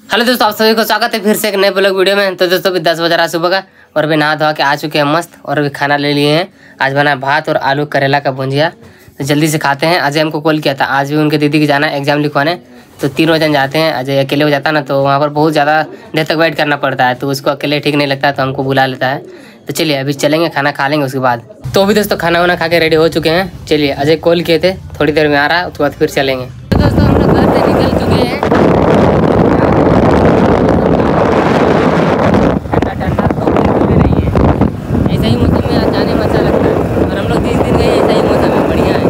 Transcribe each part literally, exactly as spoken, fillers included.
Hello दोस्तों, आप सभी को स्वागत है फिर से एक नए ब्लॉग वीडियो में। तो दोस्तों अभी दस बज रहा सुबह का और अभी नहा धोवा के आ चुके हैं मस्त, और अभी खाना ले लिए हैं। आज बना भात और आलू करेला का भुंजिया, तो जल्दी से खाते हैं। अजय हमको कॉल किया था, आज भी उनके दीदी की जाना है एग्जाम लिखवाने, तो तीनों जन जाते हैं। अजय अकेले हो जाता है ना, तो वहाँ पर बहुत ज़्यादा देर तक वेट करना पड़ता है, तो उसको अकेले ठीक नहीं लगता, तो हमको बुला लेता है। तो चलिए अभी चलेंगे, खाना खा लेंगे उसके बाद। तो अभी दोस्तों खाना वाना खा के रेडी हो चुके हैं। चलिए, अजय कॉल किए थे, थोड़ी देर में आ रहा है, उसके बाद फिर चलेंगे। तो दोस्तों हम लोग घर से निकल चुके हैं। ऐसा ही मौसम में जाने में अच्छा लगता है, और हम लोग तीस दिन गए ऐसा ही मौसम में, बढ़िया है।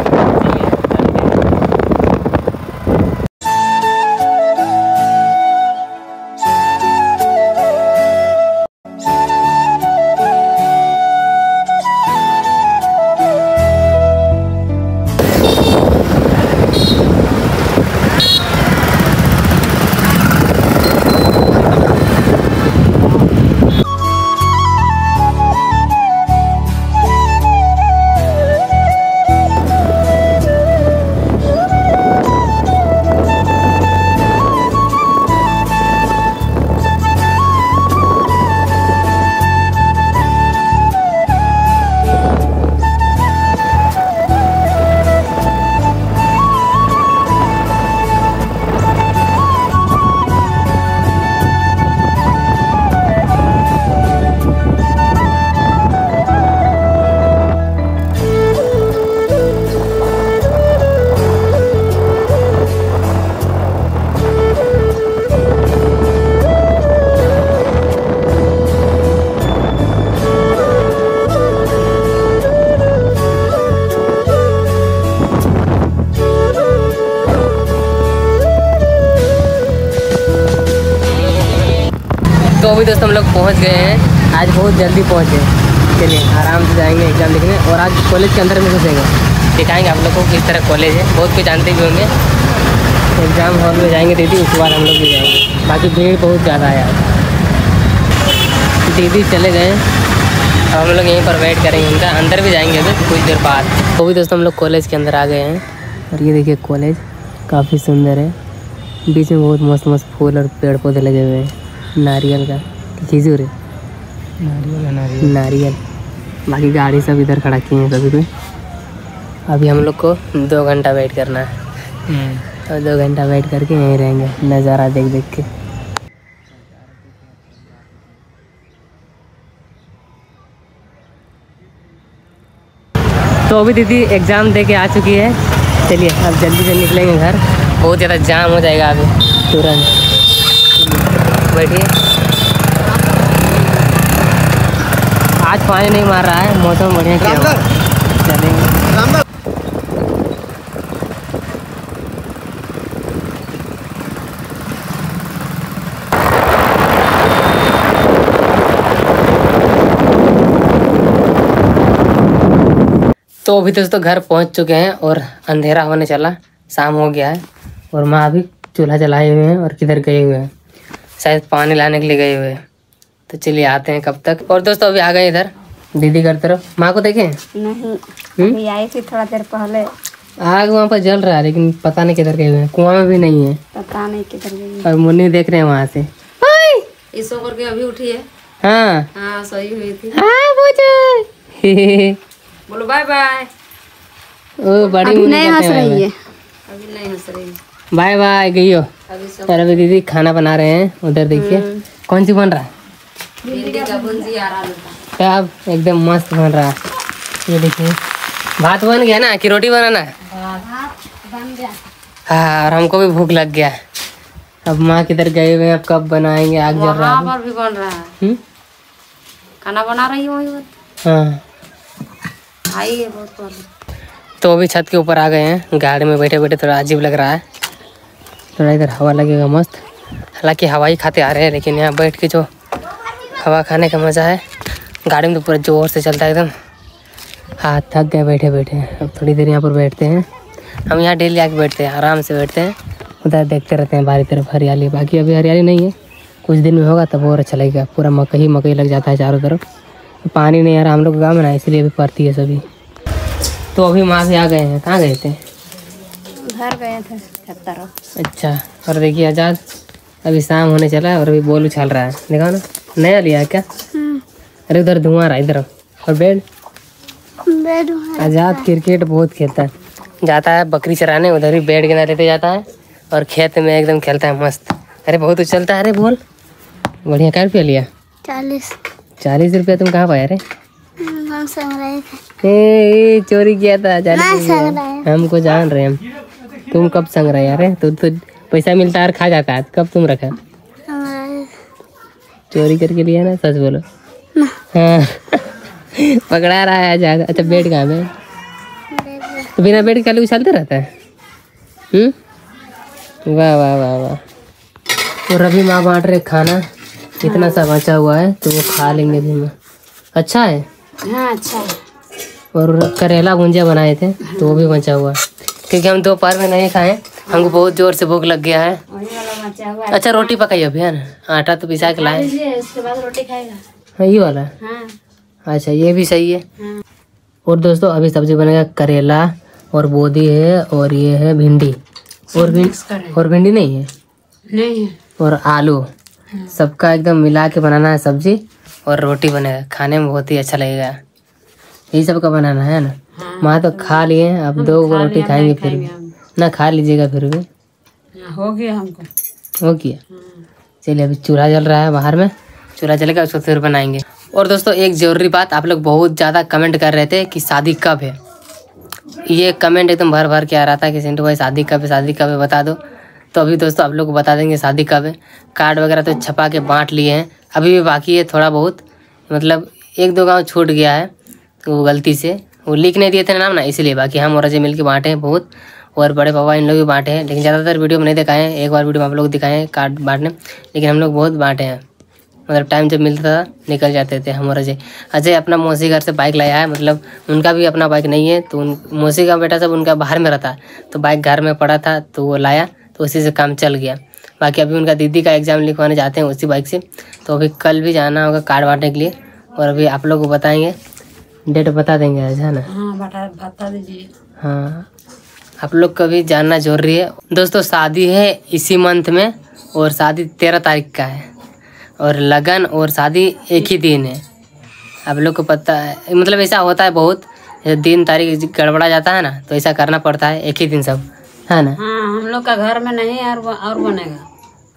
तो अभी दोस्तों हम लोग पहुंच गए हैं, आज बहुत जल्दी पहुंचे। चलिए आराम से जाएंगे एग्जाम लिखने, और आज कॉलेज के अंदर में घुसेंगे, दिखाएंगे आप लोगों को किस तरह कॉलेज है। बहुत कुछ जानते भी होंगे। एग्जाम हॉल में जाएंगे दीदी, उसके बाद हम लोग भी जाएंगे। बाकी भीड़ बहुत ज़्यादा है आज। दीदी चले गए, अब हम लोग यहीं पर वेट करेंगे उनका, अंदर भी जाएंगे अभी कुछ देर बाद। तो भी दोस्तों हम लोग कॉलेज के अंदर आ गए हैं, और ये देखिए कॉलेज काफ़ी सुंदर है। बीच में बहुत मस्त मस्त फूल और पेड़ पौधे लगे हुए हैं। नारियल का खजूर है, नारियल नारियल नारियल बाकी गाड़ी सब इधर खड़ा किए हैं सभी को। अभी हम लोग को दो घंटा वेट करना है, और दो घंटा वेट करके यहीं रहेंगे नज़ारा देख देख के। तो अभी दीदी एग्ज़ाम दे के आ चुकी है। चलिए अब जल्दी से निकलेंगे घर, बहुत ज़्यादा जाम हो जाएगा अभी तुरंत। बैठिए, आज पानी नहीं मार रहा है, मौसम बढ़िया किया हुआ है। चलेंगे। तो अभी दोस्तों घर पहुंच चुके हैं, और अंधेरा होने चला, शाम हो गया है, और माँ अभी चूल्हा जलाए हुए हैं और किधर गए हुए हैं, शायद पानी लाने के लिए गए हुए हैं। तो चलिए आते हैं कब तक। और दोस्तों अभी आ गए इधर दीदी की तरफ। माँ को देखें? नहीं, अभी आई थी थोड़ा देर पहले। आग वहाँ पर जल रहा है, लेकिन पता नहीं किधर गए हुए हैं। कुआं में भी नहीं है, पता नहीं किधर गए। और मुन्नी देख रहे हैं वहाँ से। इसो करके अभी उठी है। हाँ हाँ, सोई हुई थी। हाँ बोलो बाय बाय। ओ बड़ी अभी नहीं हंस रही है, अभी नहीं हंस रही है। बाय बाय गई हो। और अभी दीदी खाना बना रहे हैं, उधर देखिए कौन सी बन रहा है। भिंडी का भुंजिया क्या एकदम मस्त बन रहा है। ये देखिए भात बन गया ना, कि रोटी बनाना है? भात बन गया। हाँ, और हमको भी भूख लग गया। अब माँ किधर गए हुए हैं, अब कब बनाएंगे? आग जल रहा है, वहाँ पर भी बन रहा है। खाना बना रही हूँ। हाँ आई है बहुत पहले। तो अभी छत के ऊपर आ गए हैं, गाड़ी में बैठे बैठे थोड़ा अजीब लग रहा है। थोड़ा इधर हवा लगेगा मस्त, हालांकि हवा ही खाते आ रहे हैं, लेकिन यहाँ बैठ के जो हवा खाने का मज़ा है, गाड़ी में तो पूरा जोर से चलता है एकदम। हाथ थक गए बैठे बैठे। अब थोड़ी देर यहाँ पर बैठते हैं। हम यहाँ डेली आके बैठते हैं, आराम से बैठते हैं, उधर देखते रहते हैं बाहरी तरफ हरियाली। बाकी अभी हरियाली नहीं है, कुछ दिन में होगा तब और अच्छा लगेगा। पूरा मकई मकई लग जाता है चारों तरफ, पानी नहीं आ रहा हम लोग गाँव में ना, इसलिए अभी पड़ती है सभी। तो अभी माँ भी आ गए हैं। कहाँ गए थे? घर गए थे छत्तर। अच्छा, और देखिए आजाद अभी शाम होने चला है और अभी बॉल उछाल रहा है, देखा ना। नया लिया है क्या? अरे उधर धुआं रहा है इधर। और बेड बेड आजाद क्रिकेट बहुत खेलता है, जाता है बकरी चराने, उधर ही बेड के ना लेते जाता है और खेत में एकदम खेलता है मस्त। अरे बहुत उछलता है। अरे बोल बढ़िया। क्या रुपया लिया? चालीस। चालीस रुपया तुम कहाँ पाए? अरे हम संग रहे थे। ए, चोरी किया था चालीस मैं संग रुपया। रहे। हमको जान रहे हम। तुम कब संग रहे यार? तो, तो पैसा मिलता है और खा जाता है, कब तुम रखा? हमारे चोरी करके लिया ना, सच बोलो। ना। हाँ पकड़ा रहा है आजाद। अच्छा बेड कहाँ है? तो बिना बेड के खाली उछलते रहता है। हम्म वाह वाह वाह वाह। तो रवि माँ बांट रहे खाना, इतना सा बचा हुआ है तो वो खा लेंगे भी माँ। अच्छा है। हाँ अच्छा है। और करेला भुंजिया बनाए थे तो वो भी बचा हुआ है, क्योंकि हम दोपहर में नहीं खाए, हमको बहुत जोर से भूख लग गया है। वही वाला बचा हुआ है। अच्छा रोटी पकाई अभी है ना, आटा तो पिसा के खा लाए। लीजिए, उसके बाद रोटी खाएगा। हाँ ये वाला। हाँ अच्छा ये भी सही है। हाँ। और दोस्तों अभी सब्जी बनेगा करेला और बोदी है और ये है भिंडी और भी और भिंडी नहीं है नहीं है। और आलू, सबका एकदम मिला के बनाना है सब्जी और रोटी बनेगा, खाने में बहुत ही अच्छा लगेगा। यही सब का बनाना है ना। माँ तो खा लिए, अब दो गो रोटी खाएंगे फिर भी ना, खा लीजिएगा फिर भी। हो गया हमको। हो गया। चलिए अभी चूल्हा जल रहा है बाहर में, चूल्हा जलेगा उसको फिर बनाएंगे। और दोस्तों एक ज़रूरी बात, आप लोग बहुत ज़्यादा कमेंट कर रहे थे कि शादी कब है। ये कमेंट एकदम भर भर के आ रहा था कि सिंटू भाई शादी कब है, शादी कब है बता दो। तो अभी दोस्तों आप लोग को बता देंगे शादी कब है। कार्ड वगैरह तो छपा के बांट लिए हैं, अभी भी बाकी है थोड़ा बहुत, मतलब एक दो गांव छूट गया है वो गलती से, वो लिख नहीं दिए थे नाम ना, इसलिए। बाकी हम और अजय मिल के बांटे हैं बहुत, और बड़े पापा इन लोग भी बांटे हैं, लेकिन ज़्यादातर वीडियो में नहीं दिखाए हैं। एक बार वीडियो में आप लोग दिखाए हैं कार्ड बांटने, लेकिन हम लोग बहुत बांटे हैं। मतलब टाइम जब मिलता था निकल जाते थे हम और अजय। अजय अपना मौसी घर से बाइक लाया है, मतलब उनका भी अपना बाइक नहीं है, तो उन मौसी का बेटा सब उनका बाहर में रहता, तो बाइक घर में पड़ा था तो वो लाया, तो उसी से काम चल गया। बाकी अभी उनका दीदी का एग्ज़ाम लिखवाने जाते हैं उसी बाइक से, तो अभी कल भी जाना होगा कार्ड बांटने के लिए। और अभी आप लोग को बताएंगे, डेट बता देंगे आज, है ना। हाँ बता बता दीजिए। हाँ आप लोग को भी जानना जरूरी है। दोस्तों शादी है इसी मंथ में, और शादी तेरह तारीख का है, और लगन और शादी एक ही दिन है। आप लोग को पता है, मतलब ऐसा होता है बहुत, दिन तारीख गड़बड़ा जाता है ना, तो ऐसा करना पड़ता है एक ही दिन सब, है ना। हाँ हम लोग का घर में नहीं है और और बनेगा।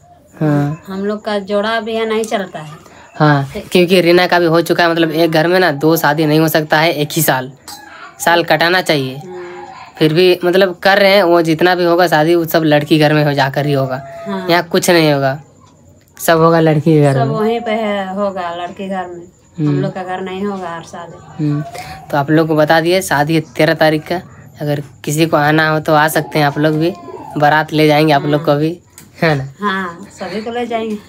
हाँ हम लोग का जोड़ा भी है, नहीं चलता है। हाँ क्योंकि रीना का भी हो चुका है, मतलब एक घर में ना दो शादी नहीं हो सकता है एक ही साल, साल कटाना चाहिए। फिर भी मतलब कर रहे हैं, वो जितना भी होगा शादी वो सब लड़की घर में हो जाकर ही होगा। हाँ। यहाँ कुछ नहीं होगा, सब होगा लड़की के घर सब में। वहीं पे है, होगा लड़के घर में, हम लोग का घर नहीं होगा हर शादी। हम्म, तो आप लोग को बता दिए शादी है तेरह तारीख का, अगर किसी को आना हो तो आ सकते हैं आप लोग भी, बारात ले जाएंगे आप लोग को भी, है ना। हाँ सभी को ले जाएंगे।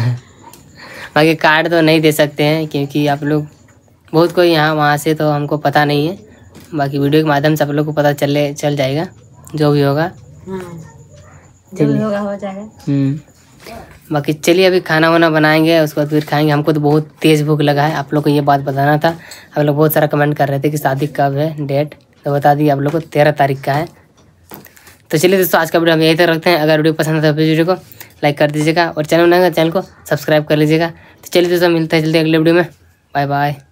बाकी कार्ड तो नहीं दे सकते हैं क्योंकि आप लोग बहुत कोई यहाँ वहाँ से, तो हमको पता नहीं है। बाकी वीडियो के माध्यम से आप लोग को पता चले चल जाएगा जो भी होगा। हाँ जो भी होगा हो जाएगा। हम्म बाकी चलिए अभी खाना वाना बनाएंगे, उसके बाद फिर खाएंगे। हमको तो बहुत तेज़ भूख लगा है, आप लोग को ये बात बताना था। आप लोग बहुत सारा कमेंट कर रहे थे कि शादी कब है डेट, तो बता दिए आप लोग को तेरह तारीख का है। तो चलिए दोस्तों आज का वीडियो हम यहीं तक रखते हैं। अगर वीडियो पसंद है तो वीडियो को लाइक कर दीजिएगा, और चैनल बनाएगा चैनल को सब्सक्राइब कर लीजिएगा। तो चलिए दोस्तों मिलते हैं जल्दी अगले वीडियो में। Bye bye.